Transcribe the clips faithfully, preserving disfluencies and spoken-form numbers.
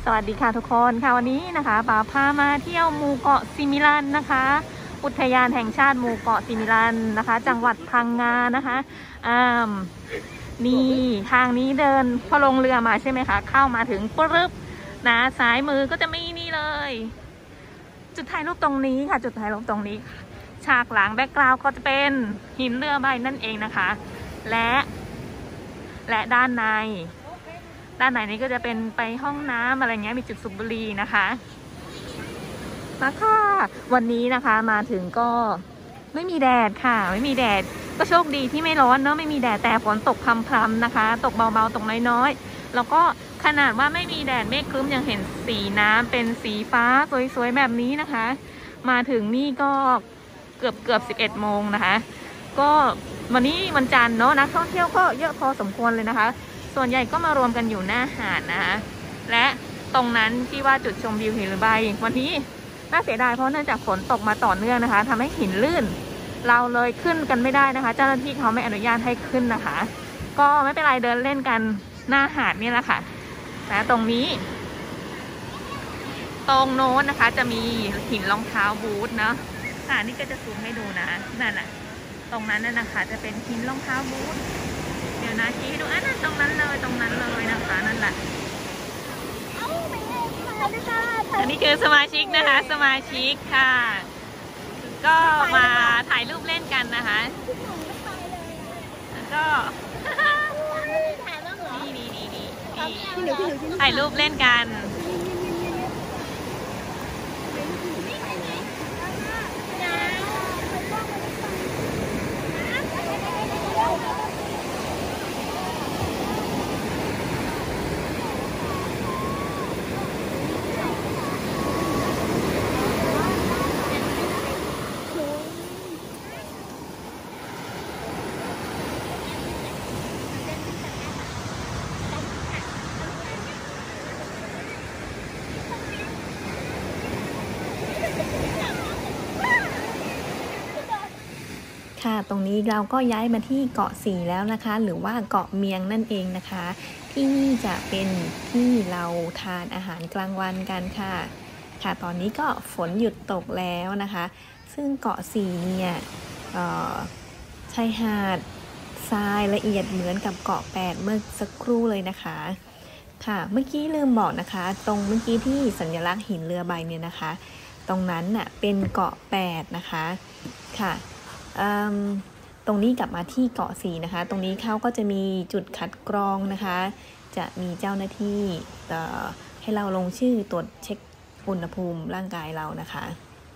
สวัสดีค่ะทุกคนค่ะวันนี้นะคะป๋าพามาเที่ยวหมู่เกาะซิมิลันนะคะ อุทยานแห่งชาติหมู่เกาะซิมิลันนะคะ จังหวัดพังงานะคะอ่านี่ทางนี้เดินพอลงเรือมาใช่ไหมคะเข้ามาถึงปุ๊บนะซ้ายมือก็จะมีนี่เลย จุดถ่ายรูปตรงนี้ค่ะจุดถ่ายรูปตรงนี้ฉากหลังแบ็กกราวด์ก็จะเป็นหินเรือใบนั่นเองนะคะ และและด้านในด้านในนี้ก็จะเป็นไปห้องน้ำอะไรเงี้ยมีจุดสูบบุหรี่นะคะมาค่ะวันนี้นะคะมาถึงก็ไม่มีแดดค่ะไม่มีแดดก็โชคดีที่ไม่ร้อนเนาะไม่มีแดดแต่ฝนตกพรำๆนะคะตกเบาๆตกน้อยๆแล้วก็ขนาดว่าไม่มีแดดเมฆครึ้มยังเห็นสีน้ำเป็นสีฟ้าสวยๆแบบนี้นะคะมาถึงนี่ก็เกือบเกือบสิบเอ็ดโมงนะคะก็วันนี้วันจันทร์เนาะนักท่องเที่ยวก็เยอะพอสมควรเลยนะคะส่วนใหญ่ก็มารวมกันอยู่หน้าหาดนะคะและตรงนั้นที่ว่าจุดชมวิวหินใบวันนี้น่าเสียดายเพราะเนื่องจากฝนตกมาต่อเนื่องนะคะทำให้หินลื่นเราเลยขึ้นกันไม่ได้นะคะเจ้าหน้าที่เขาไม่อนุญาตให้ขึ้นนะคะก็ไม่เป็นไรเดินเล่นกันหน้าหาดนี่แหละค่ะนะตรงนี้ตรงโน้นนะคะจะมีหินรองเท้าบูทเนาะค่ะนี่ก็จะซูมให้ดูนะนั่นแหละตรงนั้นน่ะนะคะจะเป็นหินรองเท้าบูทเดี๋ยวนะชี้ให้ดูอ่ะนั่นตรงนั้นเลยตรงนั้นเลยนะคะนั่นแหละอันนี้คือสมาชิกนะคะสมาชิกค่ะก็มาถ่ายรูปเล่นกันนะคะแล้วก็นี่นี่นี่นี่ถ่ายรูปเล่นกันค่ะตรงนี้เราก็ย้ายมาที่เกาะสีแล้วนะคะหรือว่าเกาะเมียงนั่นเองนะคะที่นี่จะเป็นที่เราทานอาหารกลางวันกันค่ะค่ะตอนนี้ก็ฝนหยุดตกแล้วนะคะซึ่งเกาะสีเนี่ยชายหาดทรายละเอียดเหมือนกับเกาะแปดเมื่อสักครู่เลยนะคะค่ะเมื่อกี้ลืมบอกนะคะตรงเมื่อกี้ที่สัญลักษณ์หินเรือใบเนี่ยนะคะตรงนั้นน่ะเป็นเกาะแปดนะคะค่ะตรงนี้กลับมาที่เกาะสีนะคะตรงนี้เขาก็จะมีจุดคัดกรองนะคะจะมีเจ้าหน้าที่ให้เราลงชื่อตรวจเช็คอุณหภูมิร่างกายเรานะคะ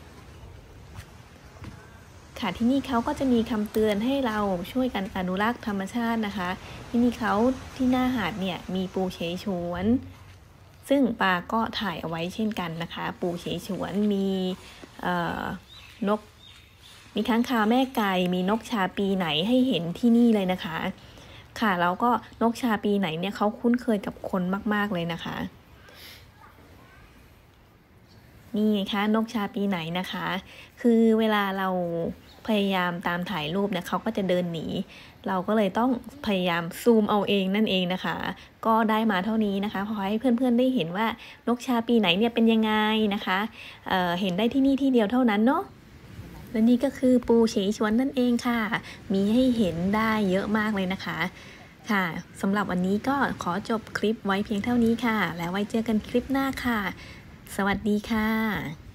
ค่ะที่นี่เขาก็จะมีคำเตือนให้เราช่วยกันอนุรักษ์ธรรมชาตินะคะที่นี่เขาที่หน้าหาดเนี่ยมีปูเฉฉวนซึ่งปาก็ถ่ายเอาไว้เช่นกันนะคะปูเฉฉวนมีนกมีค้างคาวแม่ไก่มีนกชาปีไหนให้เห็นที่นี่เลยนะคะค่ะแล้วก็นกชาปีไหนเนี่ยเขาคุ้นเคยกับคนมากๆเลยนะคะนี่ไงคะนกชาปีไหนนะคะคือเวลาเราพยายามตามถ่ายรูปเนี่ยเขาก็จะเดินหนีเราก็เลยต้องพยายามซูมเอาเองนั่นเองนะคะก็ได้มาเท่านี้นะคะพอให้เพื่อนๆได้เห็นว่านกชาปีไหนเนี่ยเป็นยังไงนะคะเอ่อเห็นได้ที่นี่ที่เดียวเท่านั้นเนาะและนี่ก็คือปูเฉฉวนนั่นเองค่ะมีให้เห็นได้เยอะมากเลยนะคะค่ะสำหรับวันนี้ก็ขอจบคลิปไว้เพียงเท่านี้ค่ะแล้วไว้เจอกันคลิปหน้าค่ะสวัสดีค่ะ